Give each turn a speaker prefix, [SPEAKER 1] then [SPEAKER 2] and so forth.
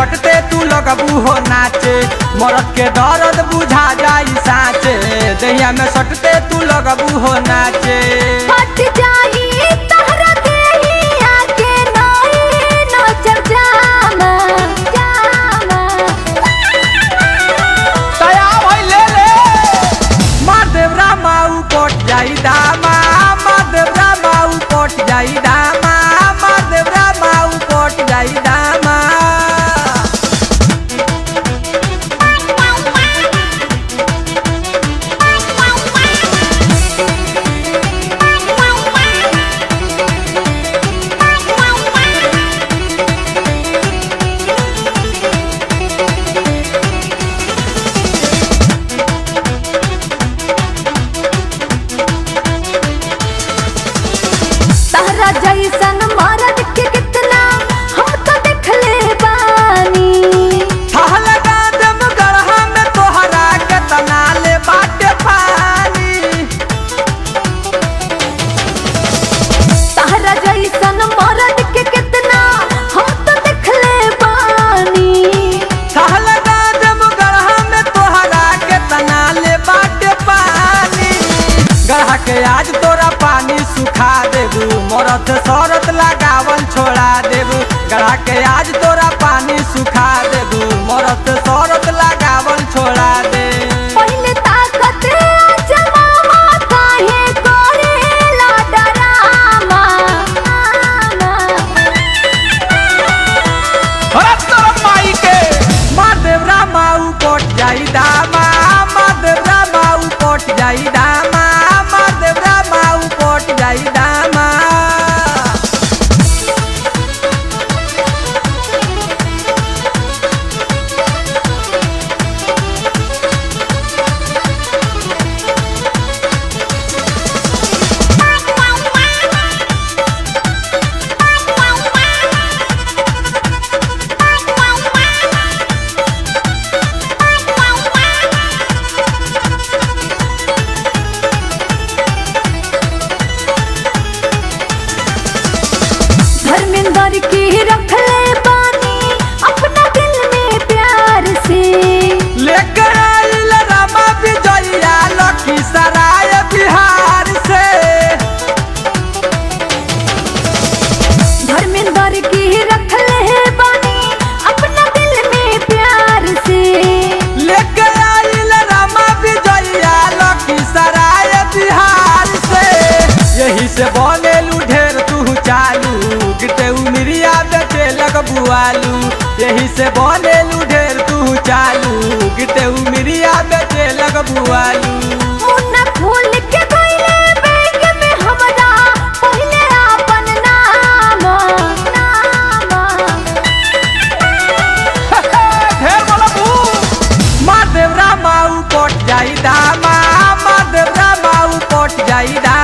[SPEAKER 1] सटते तू लगबू हो नाचे, मरद के दर्द बुझा जाई साँचे, दहिया में सटते तू लगबू हो नाचे।
[SPEAKER 2] फट जाई तहरा देहिया के नई नजर जामा जामा।
[SPEAKER 1] तया भाई ले महादेव रामाऊ पट जाई दामा, महादेव रामाऊ पट जाई दामा, महादेव रामाऊ पट जाई दामा।
[SPEAKER 2] जैसन मरद के कितना हम तो देखले बानी,
[SPEAKER 1] थाह लगा देम गढ़ा में तोहरा के तना ले बाटे पानी।
[SPEAKER 2] तहरा जैसन मरद के कितना हम तो देखले बानी,
[SPEAKER 1] थाह लगा देम गढ़ा में तोहरा के तना ले बाटे पानी। गढ़ा के आज तोरा पानी सुखा देबू, मरद शरत लगावल छोड़ा देबू। गढ़ा के आज तोरा पानी सुखा देबू, मरद शरत लगावल छोड़ा दे।
[SPEAKER 2] पहले ताकत जमावा काहे करेला डरामा।
[SPEAKER 1] हरत करम माई के महादेव रामाऊ पट जाई दामा, महादेव रामाऊ पट जाई दामा, महादेव रामाऊ पट जाई दामा।
[SPEAKER 2] धर्मेंद्र की रखले बानी अपना दिल में प्यार से,
[SPEAKER 1] लेकर आइल रामा विजया लखीसराय बिहार से।
[SPEAKER 2] धर्मेंद्र की रखले बानी अपना दिल में प्यार से,
[SPEAKER 1] लेकर आइल रामा विजया लखीसराय बिहार से। यही से बनेलू ढेर तू चालू, गिटे उमरिया बेटे लगबू आलू। यही से बनेलू ढेर तू चालू, गिटे उमरिया बेटे लगबू आलू।
[SPEAKER 2] मुन्ना खोल के धइले बैग में हमरा पहिले आपन नाम नाम।
[SPEAKER 1] ढेर बोलबू महादेव रामाऊ पट जाई दामा, महादेव रामाऊ पट जाई दामा।